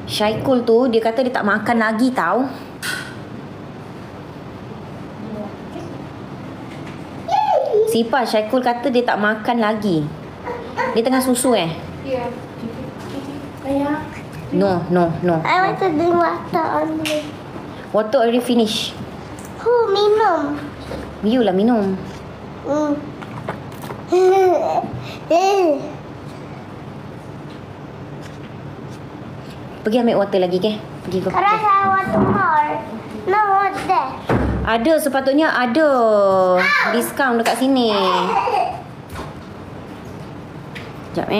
Syaikul tu dia kata dia tak makan lagi tau. Sipa, Syaikul kata dia tak makan lagi. Dia tengah susu Ya. Ayah. No. I want to drink water only. Water already finish. Who minum? You lah minum. Pergi ambil water lagi ke? Pergi go. Karena I want more. No, what's that? Ada, sepatutnya ada diskaun dekat sini. Sekejap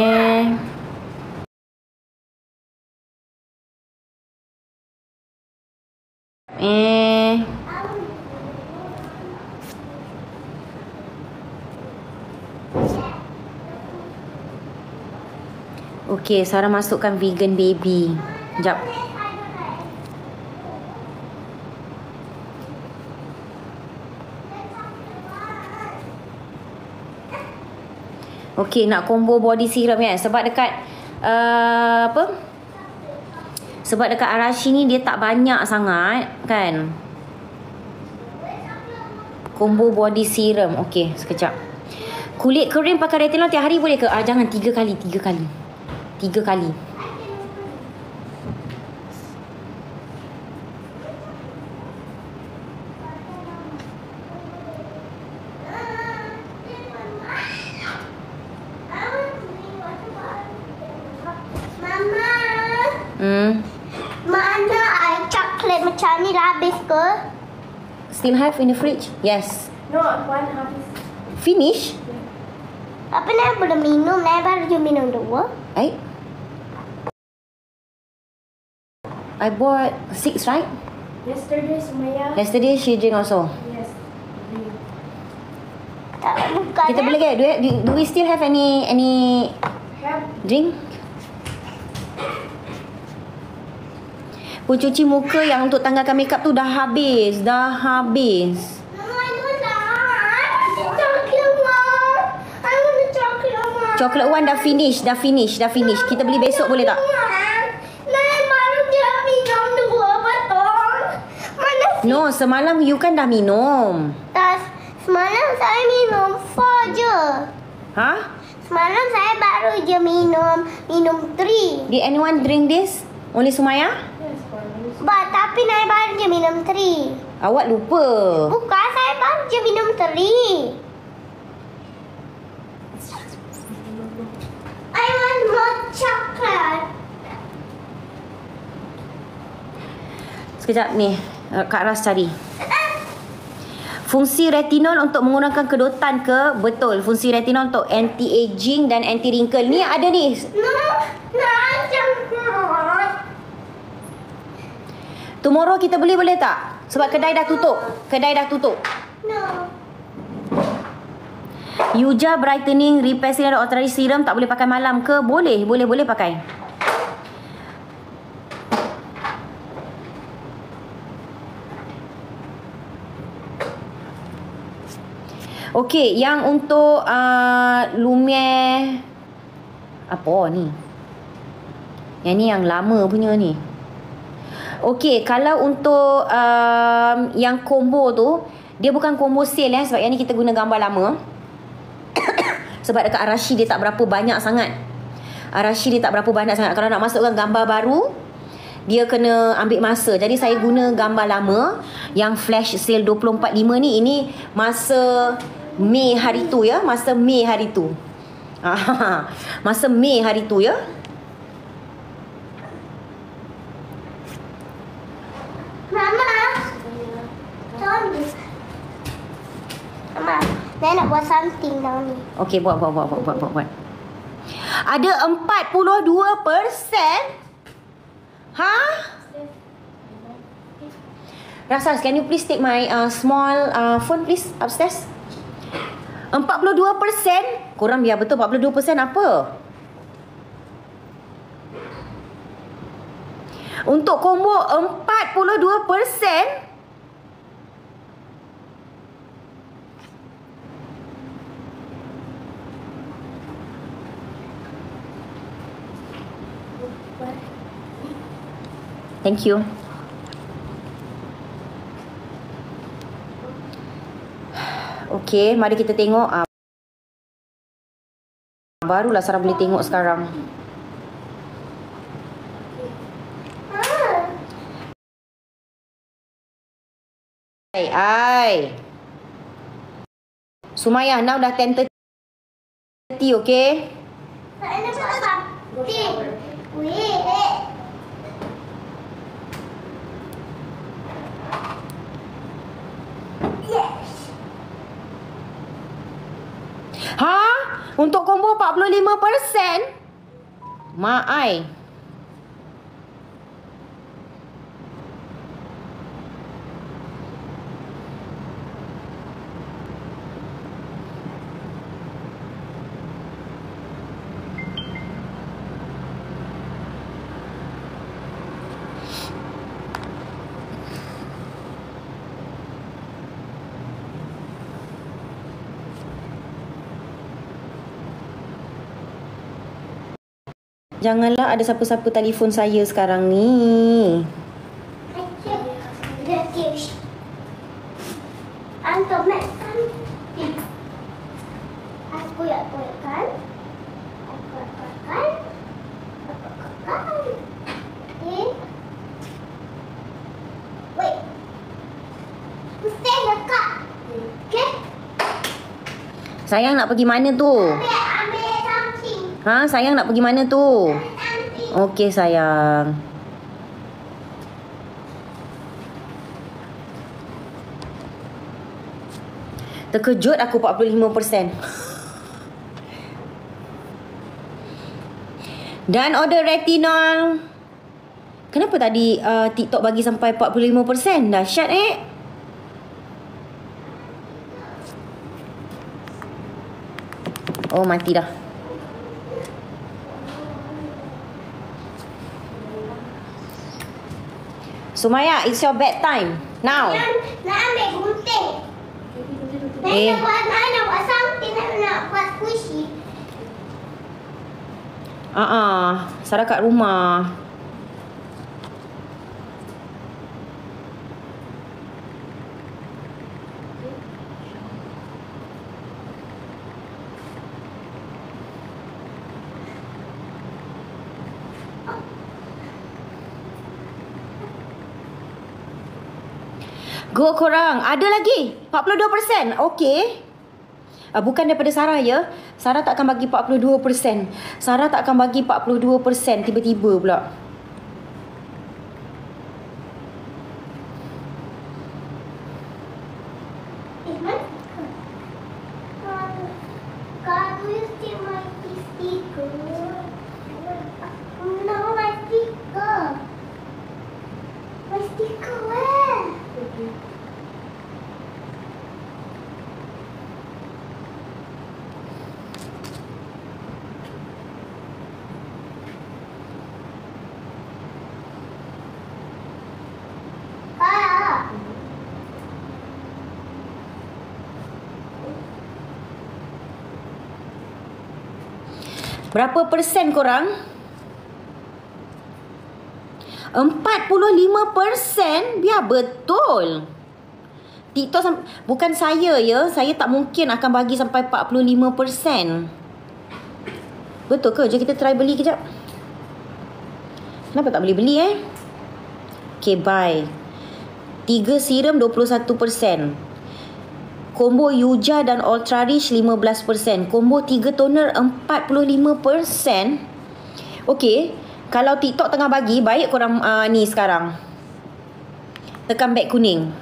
Okey, Sarah masukkan vegan baby. Sekejap. Okey, nak combo body serum kan. Sebab dekat apa? Sebab dekat Arashi ni dia tak banyak sangat kan. Combo body serum. Okey, sekejap. Kulit kering pakai retinol tiap hari boleh ke? Jangan 3 kali. 3 kali. Mana air coklat macam ni dah habis ke? Still have in the fridge? Yes. No, one habis. Finish? Apa nak boleh minum? Nak baru je minum 2. I bought 6, right? Yesterday, Sumaya. Yesterday she drink also. Yes. Tak, bukan. Kita boleh get? Do we still have any Have. drink? Pencuci muka yang untuk tanggalkan makeup tu dah habis. Mama, I don't like. Chocolate one. I want the chocolate one. Chocolate one dah finish. Kita beli besok boleh tak? Nak baru je minum 2 botol. Mana No, semalam you kan dah minum. tas? Semalam saya minum 4 je. Ha? Semalam saya baru je minum 3. Did anyone drink this? Only Sumaya? Yes, for me. Tapi saya baru je minum 3. Awak lupa. Bukan, saya baru je minum 3. I want more chocolate. Sekejap ni, Kak Ras cari. Fungsi retinol untuk mengurangkan kedutan ke? Betul. Fungsi retinol untuk anti-aging dan anti-wrinkle. Ni ada ni. No, chocolate. Tomorrow kita beli boleh tak? Sebab kedai dah tutup. No. Yuja brightening repair serum dan authorized serum tak boleh pakai malam ke? Boleh pakai. Okey, yang untuk Lumiere apa ni? Yang ni yang lama punya ni. Okey, kalau untuk yang combo tu, dia bukan combo sale sebab yang ni kita guna gambar lama. Sebab dekat Arashi dia tak berapa banyak sangat. Kalau nak masukkan gambar baru, dia kena ambil masa. Jadi saya guna gambar lama yang flash sale 24/5 ni. Ini masa Mei hari tu ya. Masa Mei hari tu ya. Mama. Mama, saya nak buat something tau ni. Okey, buat. Ada 42%. Ha? Rasas, can you please take my small phone please upstairs? 42%? Korang biar betul 42% apa? Untuk combo 42%? Thank you. Okay, mari kita tengok. Barulah Sarah boleh tengok sekarang. Ai. Sumayah, now dah 10:30, okay? Saya nak sakit. Wait. Yes. Ha? Untuk combo 45%? Mak ai. Janganlah ada siapa-siapa telefon saya sekarang ni. Antum nak cantik. Aku koyak-koyakkan. Okay. Wait. Mesti dekat. Okay. Sayang nak pergi mana tu? Ambil something. Ha, sayang nak pergi mana tu? Something. Okey sayang. Terkejut aku 45%. Dan order retinol. Kenapa tadi TikTok bagi sampai 45%? Dahsyat Oh, mati dah. Sumaya, it's your bedtime. Now. Nak ambil gunting. Eh. Nak buat something. Nak buat squishy. Sarah kat rumah. Go korang. Ada lagi 42%. Okey. Bukan daripada Sarah ya. Sarah tak akan bagi 42%. Sarah tak akan bagi 42% tiba-tiba pula. God, do you see my sticker? No, my sticker. My sticker where? Berapa persen korang? 45%? Biar betul. TikTok bukan saya ya. Saya tak mungkin akan bagi sampai 45%. Betul ke? Jom kita try beli kejap. Kenapa tak boleh beli Okay, buy. 3 serum 21%. Combo Yuja dan Ultra Rich 15%. Combo 3 toner 45%. Okey, kalau TikTok tengah bagi, baik korang ni sekarang. Tekan back kuning.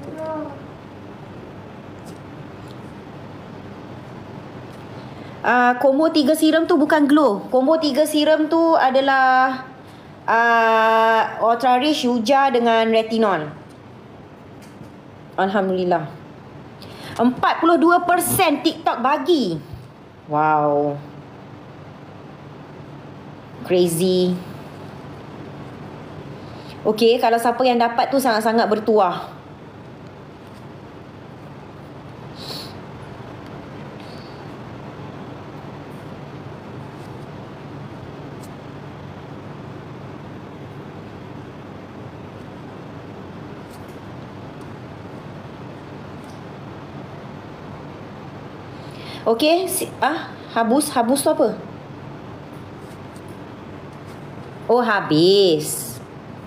Combo 3 serum tu bukan glow. Combo 3 serum tu adalah Ultra Rich, Yuja dengan retinol. Alhamdulillah. 42% TikTok bagi. Wow. Crazy. Okey, kalau siapa yang dapat tu sangat-sangat bertuah. Okey, habus tu apa? Oh, habis.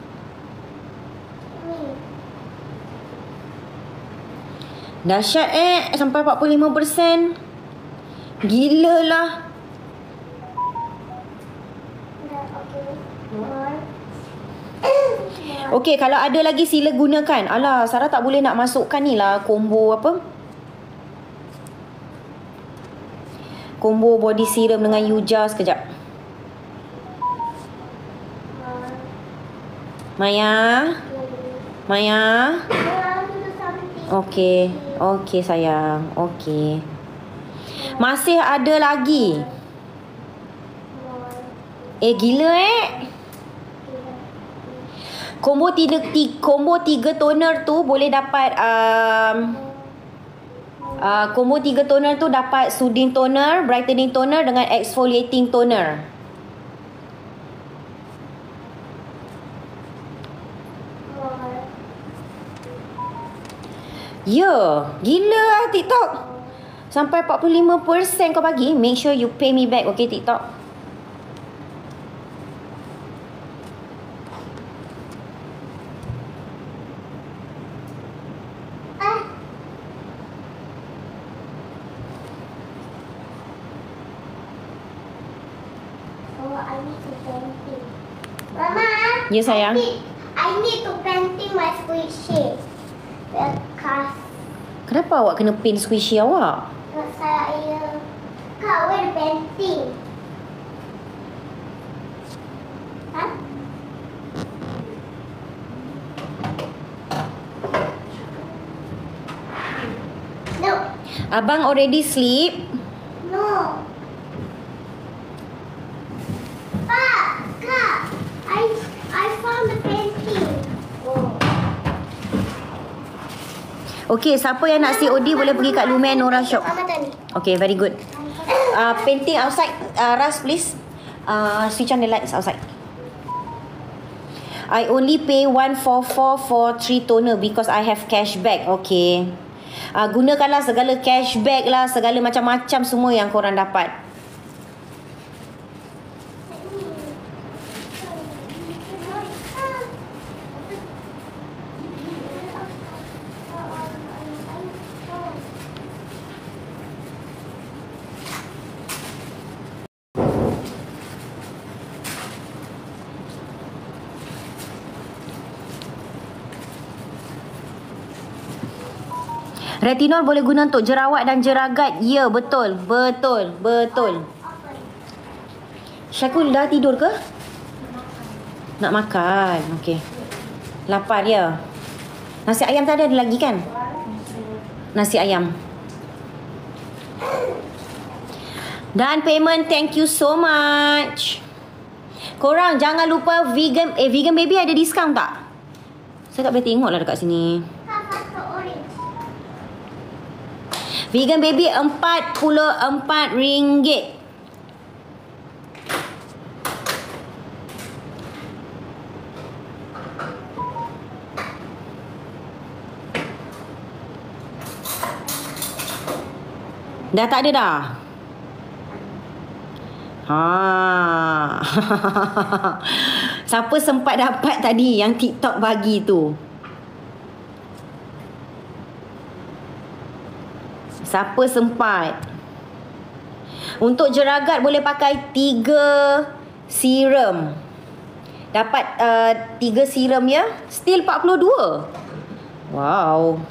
Dahsyat sampai 45%. Gila lah. Okey, kalau ada lagi sila gunakan. Alah, Sarah tak boleh nak masukkan ni lah combo apa? Combo body serum dengan Yuja sekejap. Maya. Okey. Okey sayang. Okey. Masih ada lagi. Gila Combo 3 toner tu boleh dapat combo 3 toner tu dapat soothing toner, brightening toner dengan exfoliating toner. Gila lah TikTok. Sampai 45% kau bagi. Make sure you pay me back, okay TikTok. Ya sayang. I need to painting my squishy. Because Kenapa awak kena paint squishy awak? saya kawin painting. No. Abang already sleep? No. Kak, I found the painting. Okay, siapa yang nak COD boleh pergi kat Lumiere Nora Shop. Mama tadi. Okay, very good. Painting outside, Ras please. Switch on the lights outside. I only pay 144 for 3 toner because I have cashback. Okay. Gunakanlah segala cashback lah, segala macam-macam semua yang korang dapat. Retinol boleh guna untuk jerawat dan jeragat. Ya, betul. Syakul dah tidur ke? Nak makan. Okey. Lapar ya. Nasi ayam tadi ada lagi kan? Nasi ayam. Dan payment, thank you so much. Korang jangan lupa vegan baby ada diskaun tak? Saya tak boleh tengok lah dekat sini. Vegan baby RM44. Dah tak ada dah. Siapa sempat dapat tadi yang TikTok bagi tu? Siapa sempat? Untuk jeragat boleh pakai 3 serum. Dapat 3 serum ya. Still 42. Wow.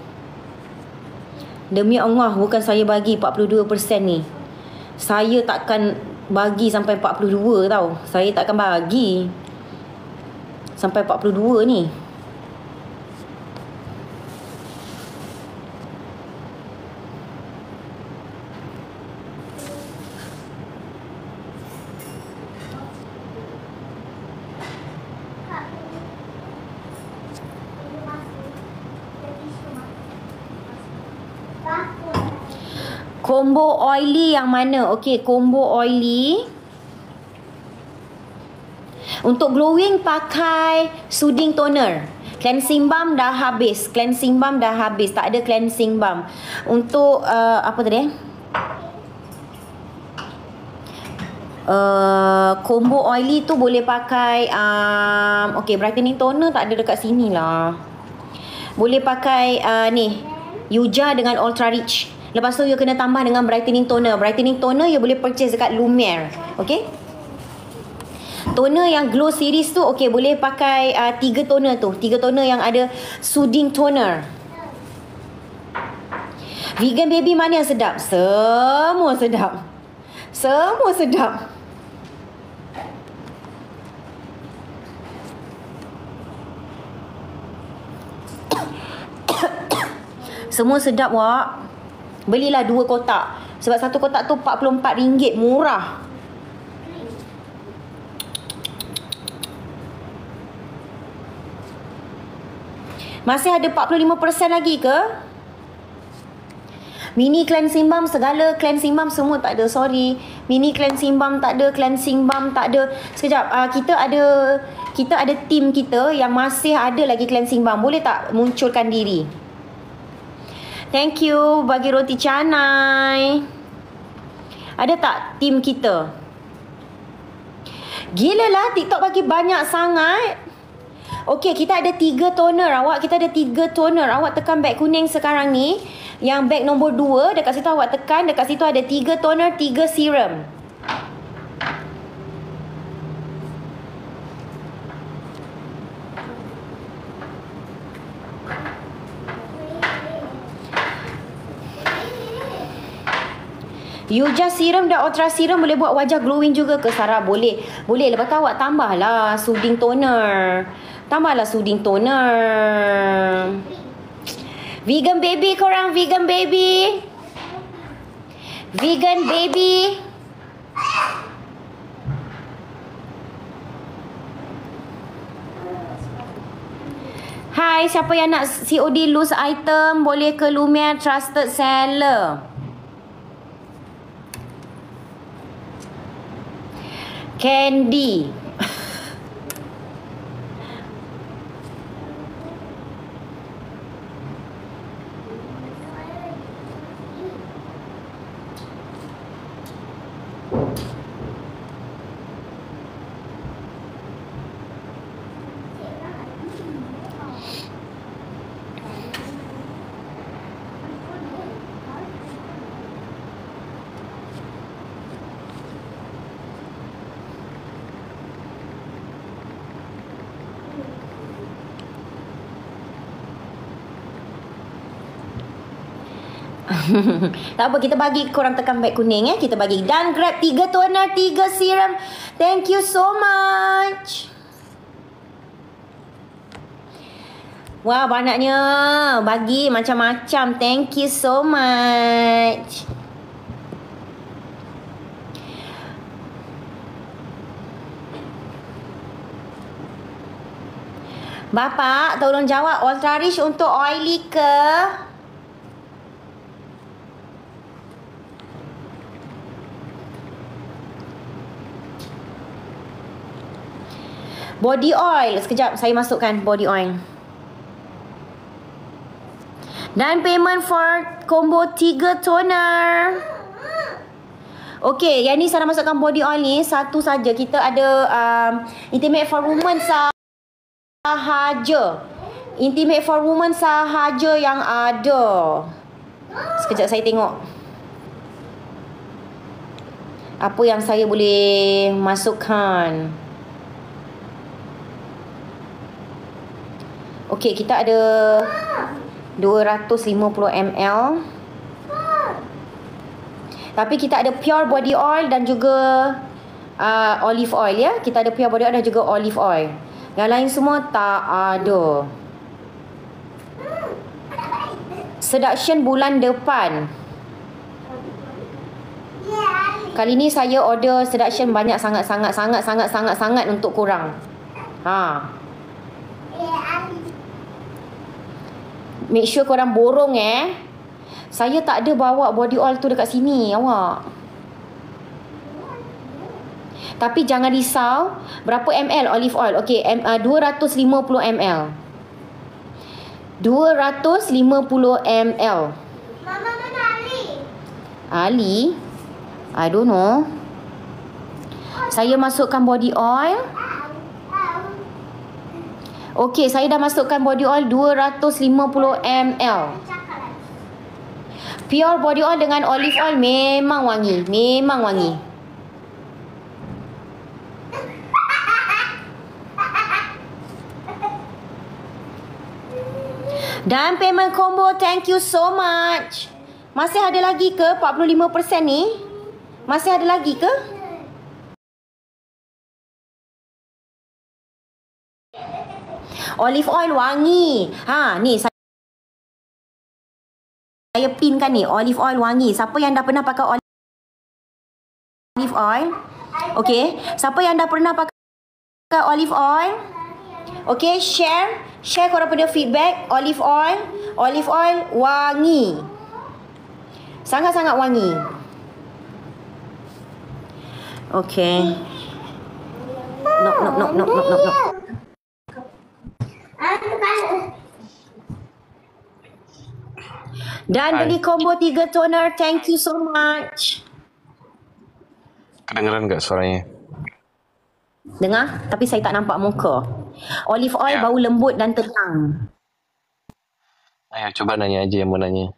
Demi Allah, bukan saya bagi 42% ni. Saya takkan bagi sampai 42 tau. Saya takkan bagi sampai 42 ni. Combo oily yang mana? Okey, combo oily. Untuk glowing pakai soothing toner. Cleansing balm dah habis. Tak ada cleansing balm. Untuk apa tadi? combo oily tu boleh pakai okay, brightening toner tak ada dekat sini lah. Boleh pakai ni Yuja dengan Ultra Rich. Lepas tu you kena tambah dengan brightening toner. Brightening toner you boleh purchase dekat Lumiere. Okay, toner yang glow series tu okay, boleh pakai 3 toner tu. 3 toner yang ada soothing toner. Vegan baby mana yang sedap? Semua sedap. Semua sedap. Semua sedap, Wak. Belilah 2 kotak. Sebab 1 kotak tu RM44. Murah. Masih ada 45% lagi ke? Mini cleansing balm, segala cleansing balm semua tak ada. Sorry. Mini cleansing balm tak ada, cleansing balm tak ada. Sekejap, kita ada team kita yang masih ada lagi cleansing balm. Boleh tak munculkan diri? Thank you bagi roti canai. Ada tak team kita? Gila lah, TikTok bagi banyak sangat. Okey, kita ada 3 toner awak. Kita ada 3 toner. Awak tekan beg kuning sekarang ni. Yang beg nombor 2. Dekat situ awak tekan. Dekat situ ada 3 toner, 3 serum. Yuja serum dan Ultra serum boleh buat wajah glowing juga ke, Sarah? Boleh. Boleh. Lepas tu awak tambahlah soothing toner. Tambahlah soothing toner. Vegan baby korang, vegan baby. Vegan baby. Hai, siapa yang nak COD loose item boleh ke Lumiere Trusted Seller. Candy. Tak apa, kita bagi korang tekan beg kuning kita bagi. Dan grab 3 toner, 3 serum. Thank you so much. Wah, banyaknya. Bagi macam-macam. Thank you so much. Bapak, tolong jawab, Ultra Rich untuk oily ke? Body oil. Sekejap, saya masukkan body oil. Dan payment for combo 3 toner. Okey, yang ni saya masukkan body oil ni satu saja. Kita ada Intimate for Women sahaja. Intimate for Women sahaja yang ada. Sekejap saya tengok apa yang saya boleh masukkan. Okey, kita ada 250 ml. Tapi kita ada pure body oil dan juga olive oil ya. Kita ada pure body oil dan juga olive oil. Yang lain semua tak ada. Seduction bulan depan. Kali ni saya order seduction banyak sangat untuk korang. Make sure korang borong Saya tak ada bawa body oil tu dekat sini awak. Tapi jangan risau. Berapa ml olive oil? Okey, 250 ml. 250 ml. Mama mana Ali? Ali? I don't know. Saya masukkan body oil. Okey, saya dah masukkan body oil 250 ml. Pure body oil dengan olive oil memang wangi. Memang wangi. Dan payment combo, thank you so much. Masih ada lagi ke 45% ni? Masih ada lagi ke? Olive oil wangi. Ha, ni saya pinkan ni. Olive oil wangi. Siapa yang dah pernah pakai olive oil? Okey. Siapa yang dah pernah pakai olive oil? Okey, share. Share korang punya feedback. Olive oil. Olive oil wangi. Sangat-sangat wangi. Okey. No. Dan beli combo 3 toner. Thank you so much. Kedengeran tak suaranya? Dengar? Tapi saya tak nampak muka. Olive oil Ya. bau lembut dan tenang. Ayo coba nanya aja yang mau nanya.